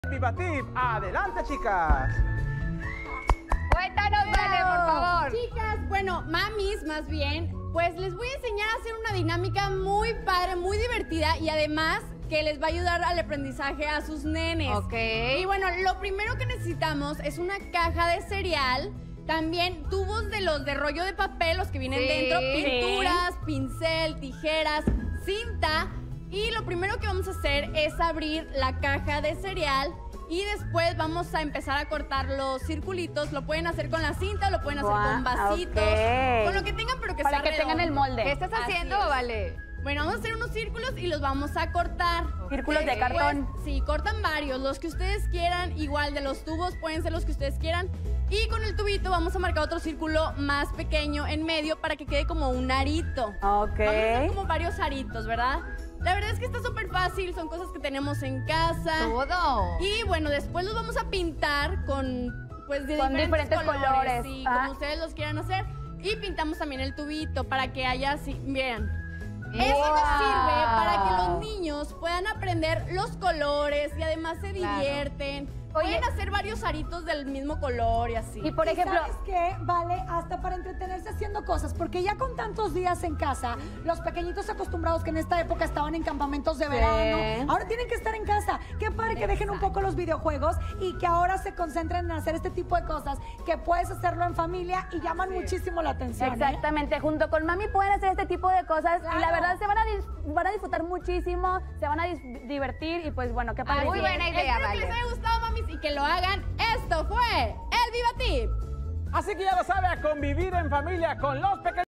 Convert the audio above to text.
Vivatip. Adelante, chicas. Cuéntanos, Vale, por favor. Chicas, bueno, mamis más bien, pues les voy a enseñar a hacer una dinámica muy padre, muy divertida y además que les va a ayudar al aprendizaje a sus nenes. Ok. Y bueno, lo primero que necesitamos es una caja de cereal, también tubos de los de rollo de papel, los que vienen dentro, pinturas, pincel, tijeras, cinta. Y lo primero que vamos a hacer es abrir la caja de cereal y después vamos a empezar a cortar los circulitos. Lo pueden hacer con la cinta, lo pueden hacer con vasitos, con lo que tengan, pero que para sea que tengan el molde. ¿Qué estás haciendo, Vale? Bueno, vamos a hacer unos círculos y los vamos a cortar. Círculos de cartón. Sí, cortan varios, los que ustedes quieran. Igual de los tubos pueden ser los que ustedes quieran. Y con el tubito vamos a marcar otro círculo más pequeño en medio para que quede como un arito. Ok. Vamos a hacer como varios aritos, ¿verdad? La verdad es que está súper fácil, son cosas que tenemos en casa. Todo. Y bueno, después los vamos a pintar con, pues, de diferentes colores. Sí, como ustedes los quieran hacer. Y pintamos también el tubito para que haya así, vean. Eso nos sirve para que los niños puedan aprender los colores y además se divierten. Pueden hacer varios aritos del mismo color y así. Y por ejemplo, ¿sabes qué? Vale, hasta para entretenerse haciendo cosas, porque ya con tantos días en casa, los pequeñitos acostumbrados que en esta época estaban en campamentos de verano, ahora tienen que estar en casa. Qué padre que dejen un poco los videojuegos y que ahora se concentren en hacer este tipo de cosas, que puedes hacerlo en familia y llaman muchísimo la atención. exactamente, junto con mami pueden hacer este tipo de cosas y la verdad se van a disfrutar muchísimo, se van a divertir y pues bueno, qué padre. Muy buena idea, Espero Vale. que les haya gustado, mamis, y que lo hagan. Esto fue el Viva Tip. Así que ya lo sabe, a convivir en familia con los pequeños.